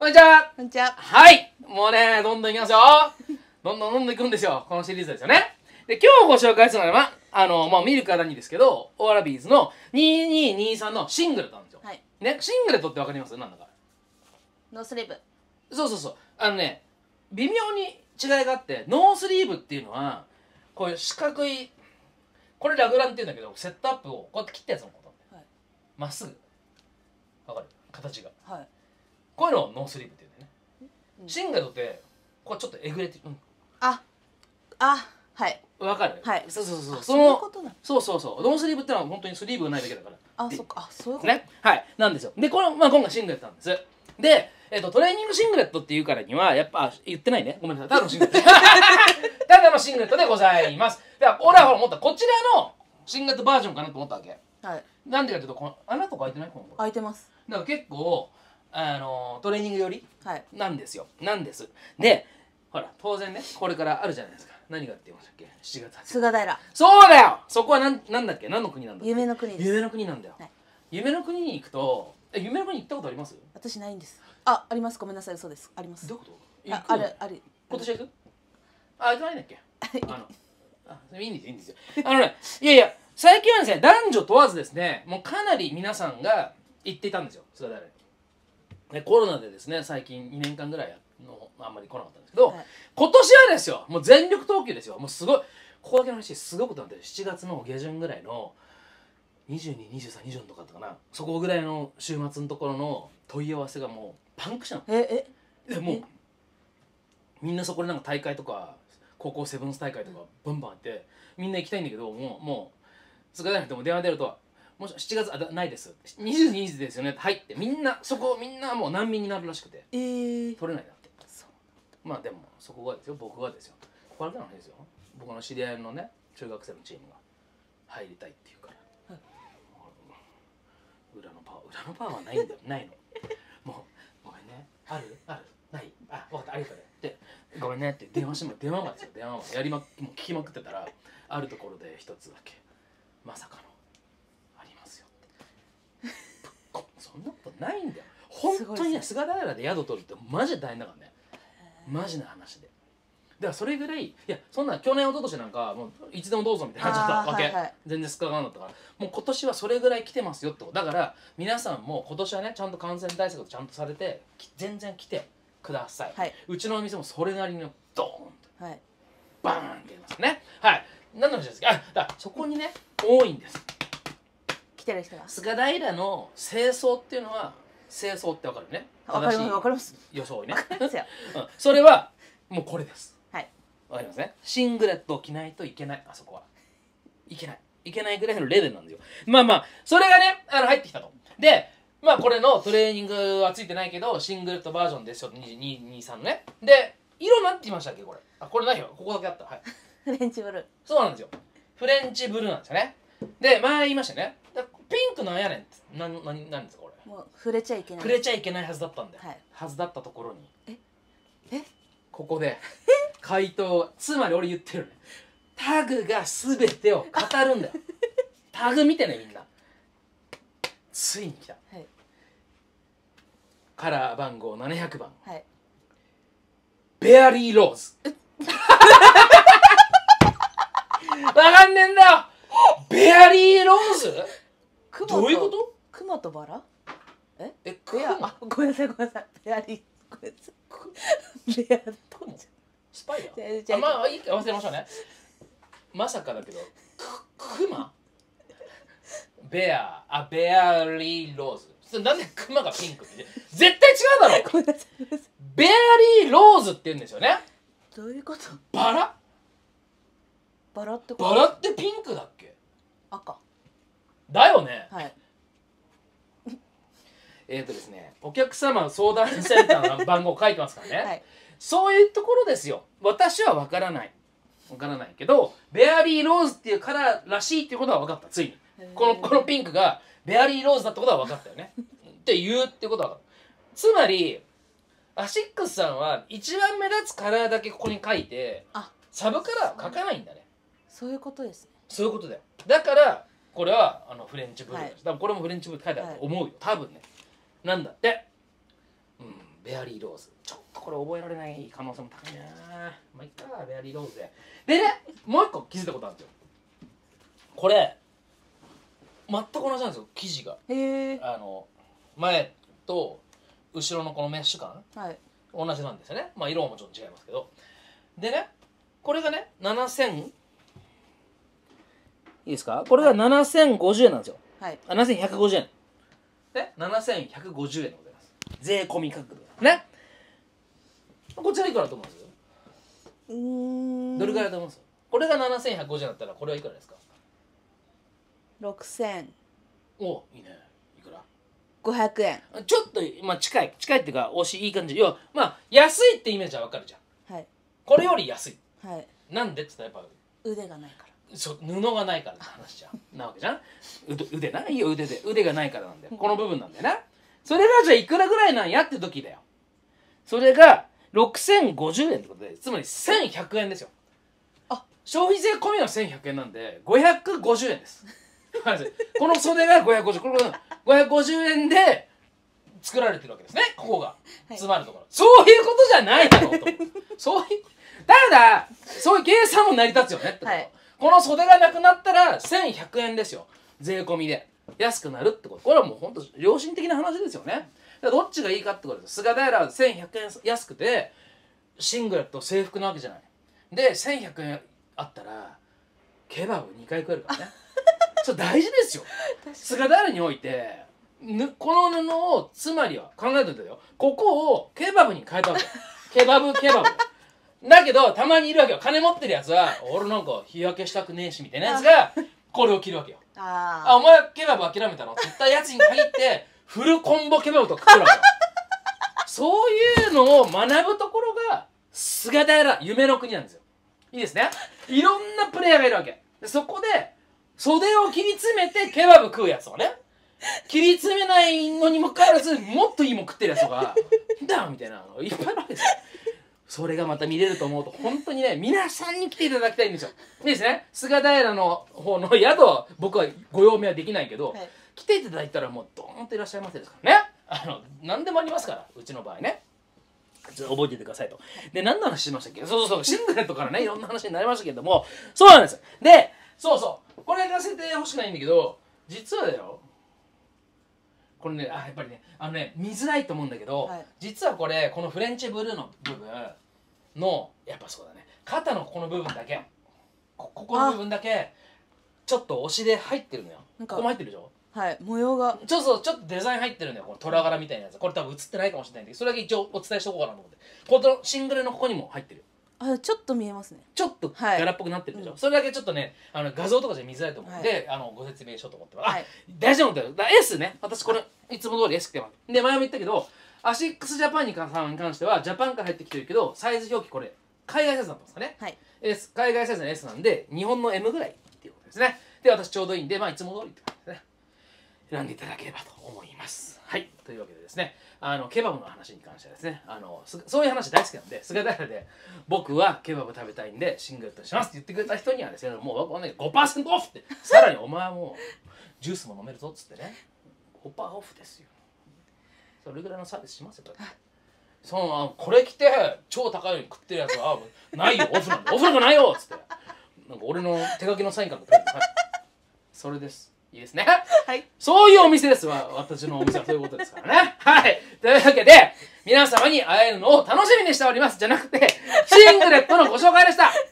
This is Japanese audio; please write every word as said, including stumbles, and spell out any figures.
こんにちは。 こんにちは。 はい。もうね、どんどんいきますよ。どんどんどんどんいくんですよ。このシリーズですよね。で、今日ご紹介するのは、あの、まあ、見るからにですけど、オーラビーズのにせんにじゅうにさんのシングレットなんですよ。 はい。 ね、シングレットってわかります？なんだか。 ノースリーブ。 そうそうそう。あのね、微妙に違いがあって、ノースリーブっていうのは、こういう四角い、これラグランっていうんだけど、セットアップをこうやって切ったやつのことなんだよ。まっすぐ。わかる？形が。 はい。 こういうのをノースリーブって言うんだよね。うん、シングレットって、こうちょっとえぐれてる。うん、 あ、あ、はい。 わかる？ はい。 そうそうそう。 そういうことなの。 そうそうそう。ノースリーブってのは本当にスリーブがないだけだから。 あ、そっか。あ、そういうことね。はい。なんですよ。で、この、まあ、今回シングレットなんです。で、えっと、トレーニングシングレットっていうからには、やっぱ、言ってないね。ごめんなさい。ただのシングレット。ただのシングレットでございます。だから、俺はほら、思った。こちらのシングレットバージョンかなと思ったわけ。 はい。 なんでかというと、この穴とか開いてない？この開いてます。 だから結構、あの、トレーニング寄りはい。 なんですよ。なんです。で、ほら、当然ね、これからあるじゃないですか。何がって言いましたっけ？しちがつはちがつ。 菅平。 そうだよ。そこはなん、なんだっけ？何の国なんだっけ？ 夢の国です。 夢の国なんだよ。 はい、 夢の国に行くと、え、夢の国行ったことあります？ 私ないんです。あ、あります。ごめんなさい。そうです。あります。 どういうこと？ あ、ある、ある。 今年行く？あ、行かないんだっけ？あの、あ、それいいんですよ、いいんですよ。あのね、いやいや、最近はですね、男女問わずですね、もうかなり皆さんが行っていたんですよ、菅平に。で、コロナでですね、最近にねんかんぐらいのあんまり来なかったんですけど、はい、今年はですよ、もう全力投球ですよ。もうすごい、ここだけの話、すごいことなんで、しちがつの下旬ぐらいのにじゅうに、にじゅうさん、にじゅうよんとかだったかな、そこぐらいの週末のところの問い合わせがもうパンクしたの。 え、え、 でもうみんなそこでなんか大会とか高校セブンス大会とかバンバンあって、みんな行きたいんだけど、もうもう菅平でも電話出ると「もししちがつあないです」「にじゅうににちですよね」はいってみんなそこみんなもう難民になるらしくて、 えー、 取れないなって。そうまあでもそこがですよ、僕がですよ、ここだけの話ですよ、僕の知り合いのね中学生のチームが入りたいっていうから、はい、裏のパワー裏のパワーはないんだよないのもうごめんね、あるあるないあ分かったありがとうねってごめんねって電話しても電話まですよ、電話までやりまもう聞きまくってたら、あるところで一つだけまさかのありますよってそんなことないんだよ本当にね。菅平で宿取るってマジで大変だからね、マジな話で。だからそれぐらい、いやそんな去年一昨年なんかもういつでもどうぞみたいになっちゃったわけ、はいはい、全然すかがなかったから、もう今年はそれぐらい来てますよってことだから、皆さんも今年はねちゃんと感染対策ちゃんとされて全然来てください、はい、うちのお店もそれなりのドーンと、はい、バーンって言いますね。はい、何の話ですか？あ、だからそこにね多いんです、 来てる人が。菅平の清掃っていうのは、清掃ってわかるね、 わかります、わかります、 装いねうん、 それはもうこれです。はい、わかりますね。シングレットを着ないといけない、あそこはいけないいけないぐらいのレベルなんですよ。まあまあそれがねあの入ってきたと。でまあこれのトレーニングはついてないけどシングレットバージョンですよ、にじゅうに、にじゅうさんのね。で色なんて言いましたっけこれ？あ、これないよ、ここだけあった。はい、 フレンチブルー。 そうなんですよ、フレンチブルーなんですよね。で前言いましたね、ピンクなんやねんってなななんですかこれ？ もう触れちゃいけない、 触れちゃいけないはずだったんだよ、はい、はずだったところにええここで回答、つまり俺言ってるね、タグが全てを語るんだよタグ見てねみんな。ついに来た、はい、カラー番号ななひゃくばん、はい、ベアリーローズわかんねえんだよ、ベアリーローズどういうこと？ クマとバラ？ええ、クマ？ あ、ごめんなさいごめんなさい、ベアリーごめんなさい、ベアリースパイダー？あ、まあいいか、忘れましょうね。まさかだけどククマ？ベア、あ、ベアリーローズ。それなんでクマがピンクって？絶対違うだろ。 ごめんなさい。 ベアリーローズって言うんですよね。 どういうこと？ バラ？ バラってこと？ バラってピンクだっけ？ 赤。 だよね。 はい。 えっとですね、お客様相談センターの番号書いてますからね。はい、そういうところですよ。私は分からない。分からないけど、ベアリーローズっていうカラーらしいっていうことは分かった、ついに。この、このピンクがベアリーローズだってことは分かったよね。って言うってことは分かった。つまり、アシックスさんは一番目立つカラーだけここに書いて、サブカラーを書かないんだね。 そういうことですね。 そういうことだよ。だから、これはあのフレンチブルーです。はい、だからこれもフレンチブルーって書いてあると思うよ。多分ね。なんだって。うん、 ベアリーローズ。ちょっとこれ覚えられない可能性も高いな。まあいっか、ベアリーローズで。でね、もう一個気づいたことあるんですよ。これ全く同じなんですよ、生地が。 へえ。 あの前と後ろのこのメッシュ感、 はい。 同じなんですよね。まあ色はもちろん違いますけど。でね、これがね、ななせん、いいですか？これがななせんごじゅうえんなんですよ。 はい。 ななせんひゃくごじゅうえん。で、ななせんひゃくごじゅうえんでございます。税込み価格ですね。こちらいくらだと思います？ うーん。 どれぐらいだと思います？これがななせんひゃくごじゅうえんだったら、これはいくらですか？ 六千お、いいね。いくら？ 五百円。 ちょっと、まあ、近い。近いっていうか、惜しい、いい感じ。要は、まあ、安いってイメージはわかるじゃん。 はい。 これより安い。 はい。 なんでって言ったらやっぱ、 腕がないから。 そう、布がないからって話じゃん。なわけじゃん。腕、腕ないいよ、腕で。腕がないからなんだよ。この部分なんだよな。それがじゃあいくらぐらいなんやって時だよ。それがろくせんごじゅうえんってことで、つまりせんひゃくえんですよ。 あ、 消費税込みのせんひゃくえんなんでごひゃくごじゅうえんです。この袖がごひゃくごじゅう、これごひゃくごじゅうえんで作られてるわけですね。ここが詰まるところ、はい、そういうことじゃないだろうと。そういうただそういう計算も成り立つよねってこと、はい、この袖がなくなったらせんひゃくえんですよ、税込みで安くなるってこと。これはもう本当良心的な話ですよね。だからどっちがいいかってことです。菅平はせんひゃくえん安くてシングレット制服なわけじゃない。でせんひゃくえんあったらケバブにかい食えるからね。それ大事ですよ。菅平においてぬこの布をつまりは考えておいてよ、ここをケバブに変えたわけ。ケバブケバブだけどたまにいるわけよ、金持ってるやつは俺なんか日焼けしたくねえしみたいなやつがこれを着るわけよ。ああ、お前ケバブ諦めたのって言ったやつに限ってフルコンボケバブとか食ってるわけよ。そういうのを学ぶところが菅平夢の国なんですよ。いいですね。いろんなプレイヤーがいるわけで、そこで袖を切り詰めてケバブ食うやつをね、切り詰めないのにもかかわらずもっといいもん食ってるやつとかだみたいなのいっぱいあるわけですよ。それがまた見れると思うと本当にね、皆さんに来ていただきたいんですよ。いいですね。菅平の方の宿は僕はご用命はできないけど、はい、来ていただいたらもうドーンといらっしゃいませですからね。あの何でもありますから、うちの場合ね。覚えててくださいと。で、何の話しましたっけ？そうそうそう、シングレットからね、いろんな話になりましたけれども、そうなんです。で、そうそう、これ言わせてほしくないんだけど、実はだよ、これね、あ、やっぱりね、あのね、見づらいと思うんだけど、はい、実はこれ、このフレンチブルーの部分の、やっぱそうだね、肩のこの部分だけ、ここの部分だけ、ちょっと押しで入ってるのよ。ここも入ってるでしょ？はい、模様がちょっとちょっとデザイン入ってるんだよ、この虎柄みたいなやつ。これ多分映ってないかもしれないんだけど、それだけ一応お伝えしとこうかなと思って。このシングルのここにも入ってる。あ、ちょっと見えますね。ちょっと柄っぽくなってるでしょ、はい、それだけちょっとね、あの画像とかじゃ見づらいと思うんで、はい、あのご説明しようと思ってます。はい、あ、大丈夫だよ。だ S ね、私これいつも通り S 着てます。で、前も言ったけど、アシックスジャパンに関してはジャパンから入ってきてるけど、サイズ表記これ海外サイズなんですかね。はい、S、海外サイズの S なんで日本の エム ぐらいっていうことですね。で、私ちょうどいいんで、まあいつも通りって感じですね。選んでいただければと思います。はい、というわけでですね、あのケバブの話に関してはですね、あのそういう話大好きなんで、菅平で僕はケバブ食べたいんでシングレットしますって言ってくれた人にはですね、もう、ね、ごパーセント オフって、さらにお前はもうジュースも飲めるぞっつってね、ごパーセント オフですよ。それぐらいのサービスしますよ。そのこれ着て超高いのに食ってるやつはないよ、オフなんで、オフなんかないよっつって、なんか俺の手書きのサインからくれる、はい、それです。いいですね。はい。そういうお店ですわ。私のお店はそういうことですからね。はい。というわけで、皆様に会えるのを楽しみにしております。じゃなくて、シングレットのご紹介でした。